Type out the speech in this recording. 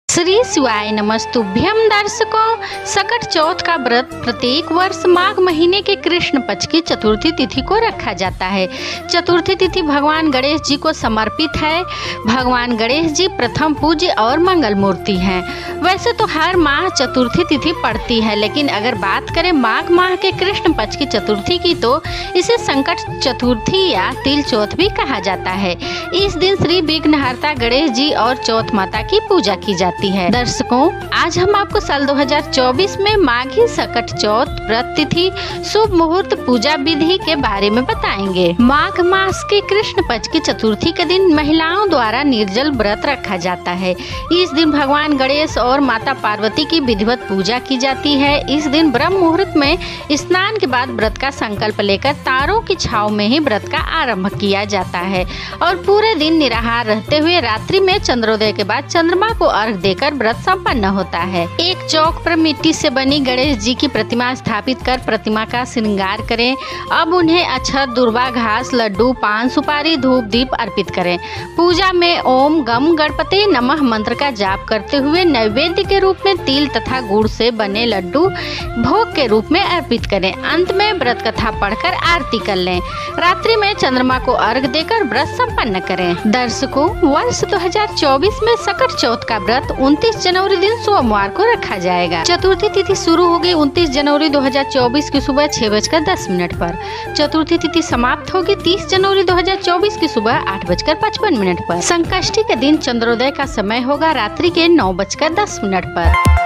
श्री शिवाय नमस्तुभ्यम। दर्शकों, सकट चौथ का व्रत प्रत्येक वर्ष माघ महीने के कृष्ण पक्ष की चतुर्थी तिथि को रखा जाता है। चतुर्थी तिथि भगवान गणेश जी को समर्पित है। भगवान गणेश जी प्रथम पूज्य और मंगल मूर्ति हैं। वैसे तो हर माह चतुर्थी तिथि पड़ती है, लेकिन अगर बात करें माघ माह के कृष्ण पक्ष की चतुर्थी की तो इसे संकट चतुर्थी या तिल चौथ भी कहा जाता है। इस दिन श्री विघ्नहर्ता गणेश जी और चौथ माता की पूजा की जाती है। दर्शकों, आज हम आपको साल 2024 में माघी सकट चौथ व्रत तिथि, शुभ मुहूर्त, पूजा विधि के बारे में बताएंगे। माघ मास के कृष्ण पक्ष की चतुर्थी के दिन महिलाओं द्वारा निर्जल व्रत रखा जाता है। इस दिन भगवान गणेश और माता पार्वती की विधिवत पूजा की जाती है। इस दिन ब्रह्म मुहूर्त में स्नान के बाद व्रत का संकल्प लेकर तारों की छाव में ही व्रत का आरंभ किया जाता है और पूरे दिन निराहार रहते हुए रात्रि में चंद्रोदय के बाद चंद्रमा को अर्घ देकर व्रत संपन्न होता है। एक चौक पर मिट्टी से बनी गणेश जी की प्रतिमा स्थापित कर प्रतिमा का श्रृंगार करें। अब उन्हें अक्षत, दुर्वा घास, लड्डू, पान, सुपारी, धूप, दीप अर्पित करें। पूजा में ओम गम गणपति नमः मंत्र का जाप करते हुए नैवेद्य के रूप में तिल तथा गुड़ से बने लड्डू भोग के रूप में अर्पित करें। अंत में व्रत कथा पढ़कर आरती कर लें। रात्रि में चंद्रमा को अर्घ देकर व्रत संपन्न करें। दर्शकों, वर्ष 2024 में सकट चौथ का व्रत 29 जनवरी दिन सोमवार को रखा जाएगा। चतुर्थी तिथि शुरू होगी 29 जनवरी 2024 की सुबह 6:10 पर। चतुर्थी तिथि समाप्त होगी 30 जनवरी 2024 की सुबह 8:55 पर। संकष्टी के दिन चंद्रोदय का समय होगा रात्रि के 9:10 पर।